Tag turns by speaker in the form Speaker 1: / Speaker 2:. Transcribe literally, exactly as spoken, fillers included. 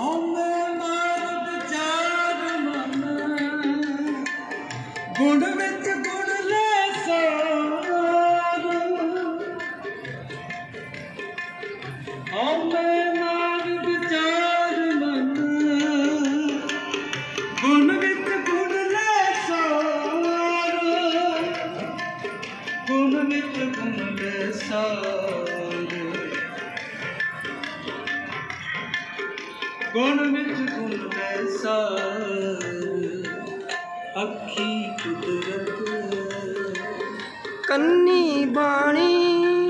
Speaker 1: ਹਉਮੈ ਮਾਰ ਵਿਚਾਰ ਮਨ, ਗੁਣ ਵਿੱਚ ਗੁਣ ਲੈ ਸਾਰ। ਹਉਮੈ ਮਾਰ ਵਿਚਾਰ ਮਨ, ਗੁਣ ਵਿੱਚ ਗੁਣ ਲੈ ਸਾਰ। ਗੁਣ ਵਿੱਚ ਗੁਣ ਲੈ ਸਾਰ, ਗੁਣ ਵਿੱਚ ਗੁਣ ਲੈ ਸਾਰ। ਅੱਖੀ ਕੁਦਰਤ
Speaker 2: ਕੰਨੀ ਬਾਣੀ